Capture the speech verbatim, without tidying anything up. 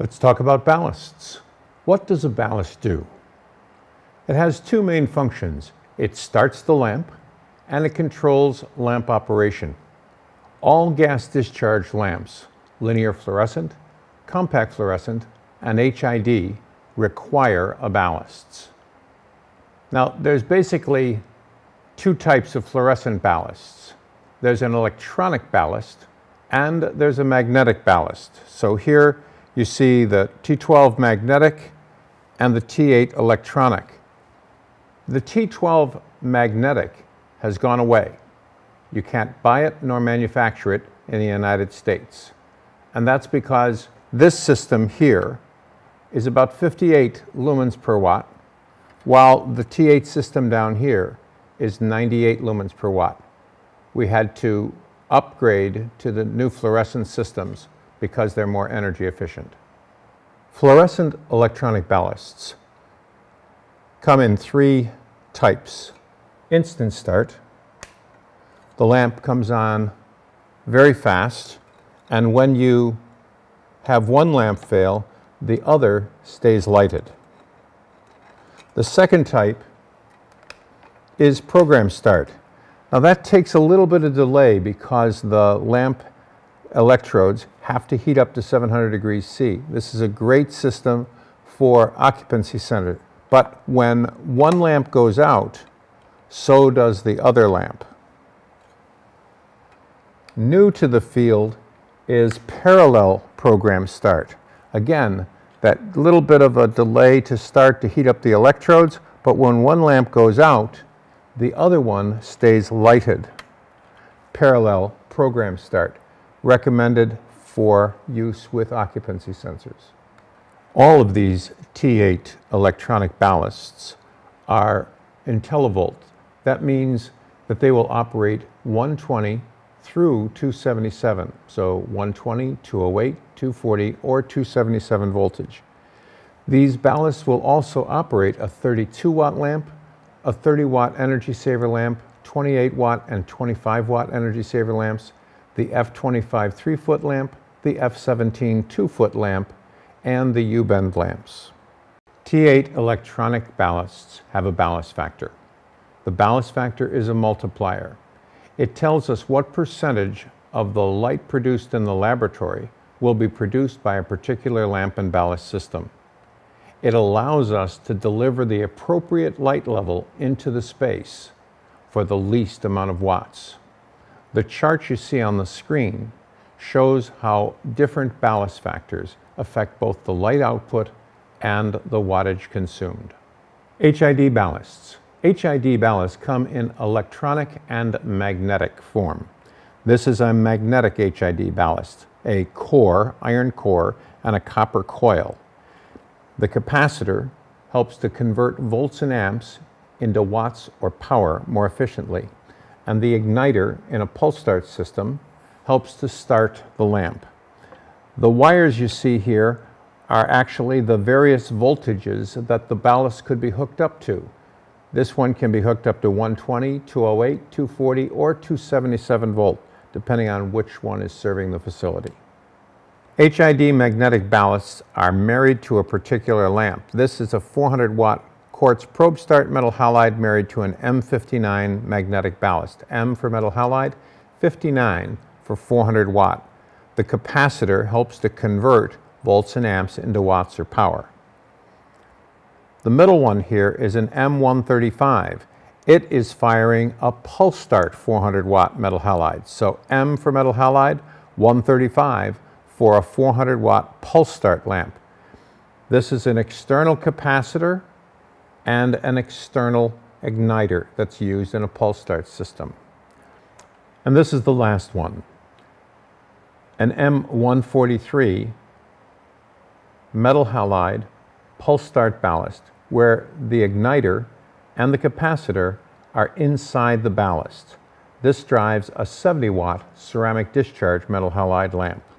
Let's talk about ballasts. What does a ballast do? It has two main functions. It starts the lamp and it controls lamp operation. All gas discharge lamps, linear fluorescent, compact fluorescent, and H I D require a ballasts. Now, there's basically two types of fluorescent ballasts. There's an electronic ballast and there's a magnetic ballast. So here you see the T twelve magnetic and the T eight electronic. The T twelve magnetic has gone away. You can't buy it nor manufacture it in the United States. And that's because this system here is about fifty-eight lumens per watt, while the T eight system down here is ninety-eight lumens per watt. We had to upgrade to the new fluorescent systems because they're more energy efficient. Fluorescent electronic ballasts come in three types. Instant start. The lamp comes on very fast, and when you have one lamp fail, the other stays lighted. The second type is program start. Now that takes a little bit of delay because the lamp electrodes have to heat up to seven hundred degrees C. This is a great system for occupancy center. But when one lamp goes out, so does the other lamp. New to the field is parallel program start. Again, that little bit of a delay to start to heat up the electrodes, but when one lamp goes out, the other one stays lighted. Parallel program start, recommended for use with occupancy sensors. All of these T eight electronic ballasts are IntelliVolt. That means that they will operate one twenty through two seventy-seven. So one twenty, two oh eight, two forty, or two seventy-seven voltage. These ballasts will also operate a thirty-two watt lamp, a thirty watt energy saver lamp, twenty-eight watt and twenty-five watt energy saver lamps, the F twenty-five three foot lamp, the F seventeen two foot lamp, and the U-bend lamps. T eight electronic ballasts have a ballast factor. The ballast factor is a multiplier. It tells us what percentage of the light produced in the laboratory will be produced by a particular lamp and ballast system. It allows us to deliver the appropriate light level into the space for the least amount of watts. The chart you see on the screen shows how different ballast factors affect both the light output and the wattage consumed. H I D ballasts. H I D ballasts come in electronic and magnetic form. This is a magnetic H I D ballast, a core, iron core, and a copper coil. The capacitor helps to convert volts and amps into watts or power more efficiently, and the igniter in a pulse start system helps to start the lamp. The wires you see here are actually the various voltages that the ballast could be hooked up to. This one can be hooked up to one twenty, two oh eight, two forty, or two seventy-seven volt, depending on which one is serving the facility. H I D magnetic ballasts are married to a particular lamp. This is a four hundred watt quartz probe start metal halide married to an M fifty-nine magnetic ballast. M for metal halide, fifty-nine for four hundred watt. The capacitor helps to convert volts and amps into watts or power. The middle one here is an M one thirty-five. It is firing a pulse start four hundred watt metal halide. So M for metal halide, one thirty-five for a four hundred watt pulse start lamp. This is an external capacitor and an external igniter that's used in a pulse start system. And this is the last one, an M one forty-three metal halide pulse start ballast, where the igniter and the capacitor are inside the ballast. This drives a seventy watt ceramic discharge metal halide lamp.